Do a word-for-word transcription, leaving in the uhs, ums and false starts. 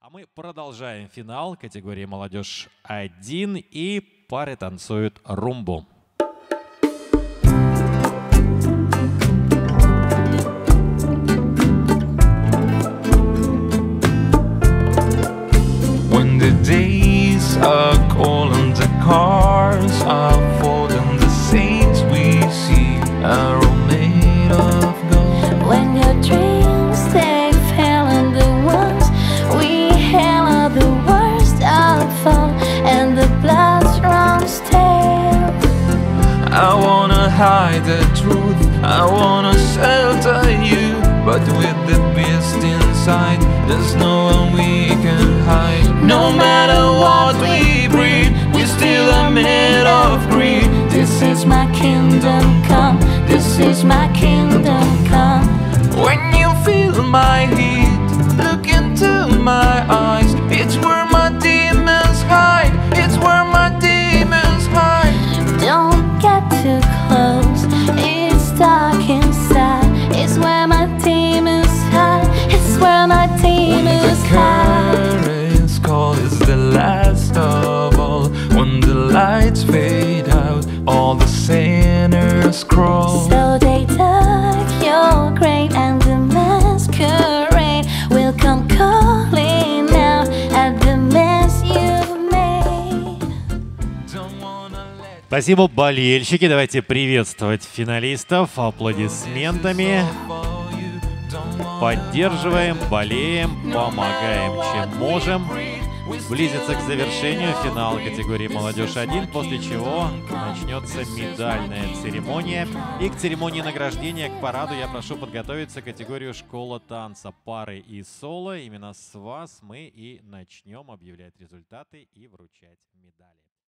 А мы продолжаем финал категории «Молодежь один», и пары танцуют румбу. When the days are cold and the cars are full and the saints we see are all made of gold. When your dreams they fail and the ones we hail are the worst unfold and the blood runs stale. I wanna hide the truth, I wanna shelter you, but with the beast inside, there's no one we can hide. No matter what we breed, we still are made of greed. This is my kingdom come, this is my kingdom come. When you feel my heat, look into my eyes. It's where my demons hide, it's where my demons hide. Don't get too close, it's dark inside. It's where my demons hide, it's where my demons hide. Current's call is the last of all. When the lights fade out, all the sinners crawl. So they dug your grave and the masquerade will come calling out at the mess you've made. Don't wanna let Спасибо, болельщики. Давайте приветствовать финалистов аплодисментами. Поддерживаем, болеем, помогаем, чем можем. Близится к завершению финал категории «Молодежь один», после чего начнется медальная церемония. И к церемонии награждения, к параду я прошу подготовиться категорию «Школа танца», пары и соло. Именно с вас мы и начнем объявлять результаты и вручать медали.